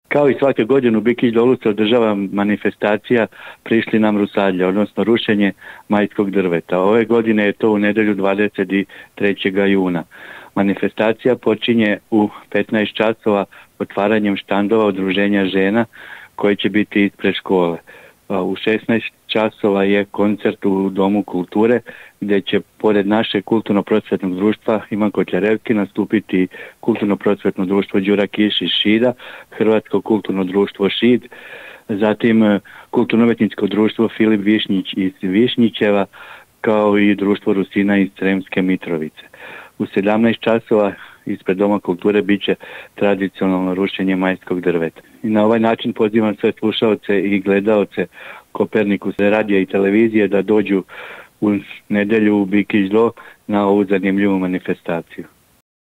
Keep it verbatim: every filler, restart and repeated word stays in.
Kao i svake godine u Bikić Dolu se održava manifestacija Prišli nam rusadlja, odnosno rušenje majskog drveta. Ove godine je to u nedjelju dvadeset trećeg juna. Manifestacija počinje u petnaest časova otvaranjem štandova Udruženja žena koji će biti ispred škole. U šesnaest časova je koncert u Domu kulture gdje će pored naše kulturno-prosvetnog društva Ivan Kotljarevski nastupiti kulturno-prosvetno društvo Đura Kiš iz Šida, Hrvatsko kulturno društvo Šid, zatim kulturno-umjetničko društvo Filip Višnjić iz Višnjićeva, kao i društvo Rusina iz Sremske Mitrovice. U sedamnaest časova ispred Doma kulture bit će tradicionalno rušenje majskog drveta. I na ovaj način pozivam sve slušaoce i gledaoce Kopernikus radija i televizije da dođu u nedjelju u Bikić Do na ovu zanimljivu manifestaciju.